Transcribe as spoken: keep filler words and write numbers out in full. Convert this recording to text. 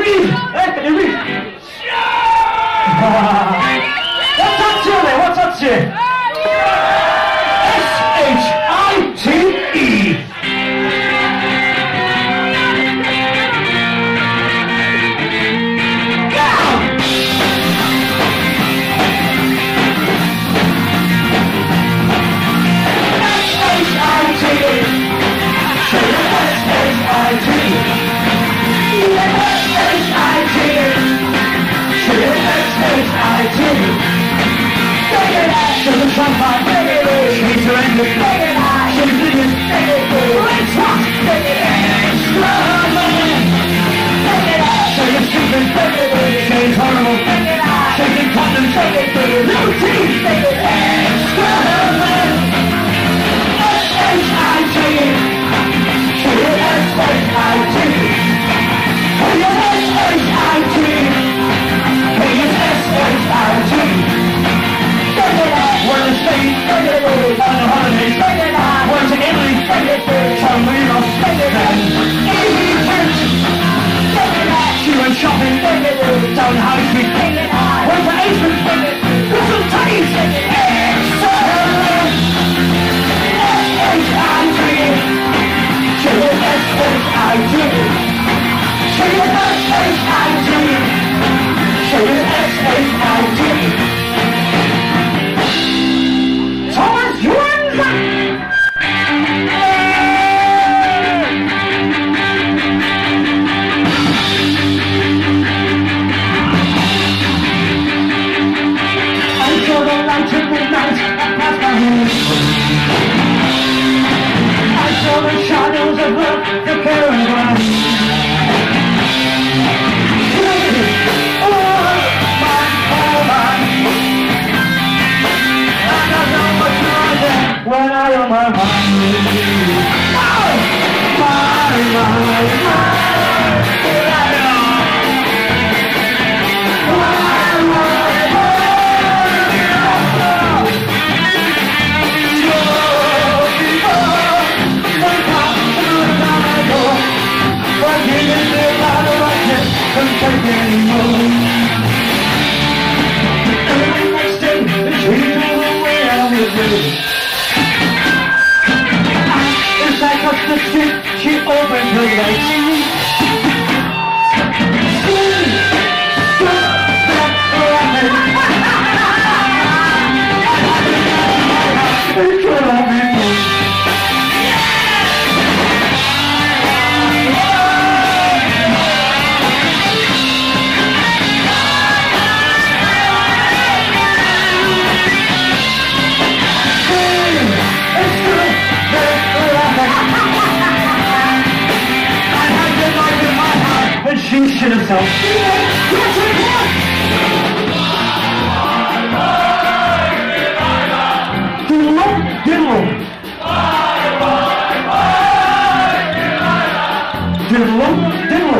read? Eh, can you read? What's that to me? What's that to? S H I T E. Shopping, down High Street, went to Iceland, got some Tatties, excellent, S H I T E, she is S H I T E, she is S H I T E, she is S H I T E. Thomas Jones! When I am my mind, oh, my, my, the street, she opened her legs. She should have told Diddle, diddle. Diddle, diddle.